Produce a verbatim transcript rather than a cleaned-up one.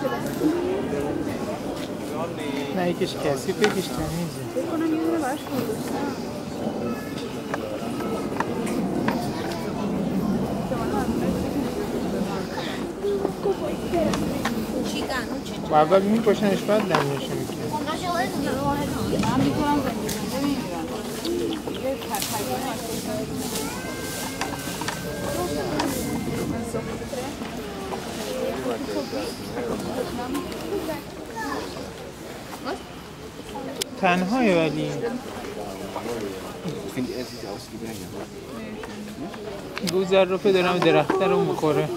نه یکیش کثیف یکیش تمیزه. فکر کنم یه دونه براش گذاشتم. باید میپاشنش بعد دمیشه میکنه. من میکنم زنده زنده میمیرم. یه ترکایی تنهایی ولی گوزر رو پدرم درخته رو میخوره.